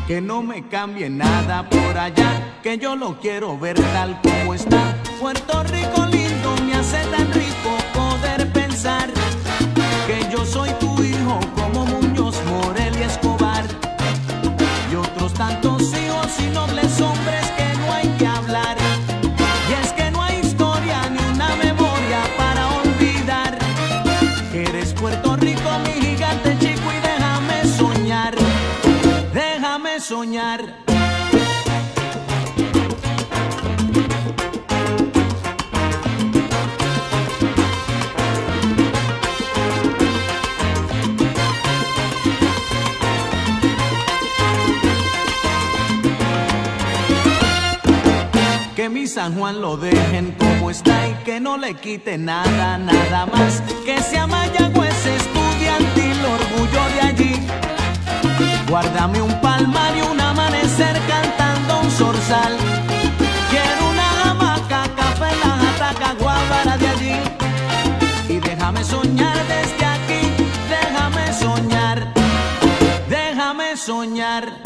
Que no me cambie nada por allá, que yo lo quiero ver tal como está. Puerto Rico lindo, me hace tan rico poder pensar que yo soy tu hijo como Muñoz, Morel y Escobar, y otros tantos hijos y nobles hombres que no hay que hablar. Y es que no hay historia ni una memoria para olvidar que eres Puerto Rico, mi gigante chico, y déjame soñar, déjame soñar. Que mi San Juan lo dejen como está y que no le quite nada, nada más. Que sea Mayagüez estudiantil, orgullo de allí. Guárdame un palmar y un amanecer cantando un zorzal. Quiero una hamaca, café, la jataca, guábara de allí. Y déjame soñar desde aquí, déjame soñar, déjame soñar.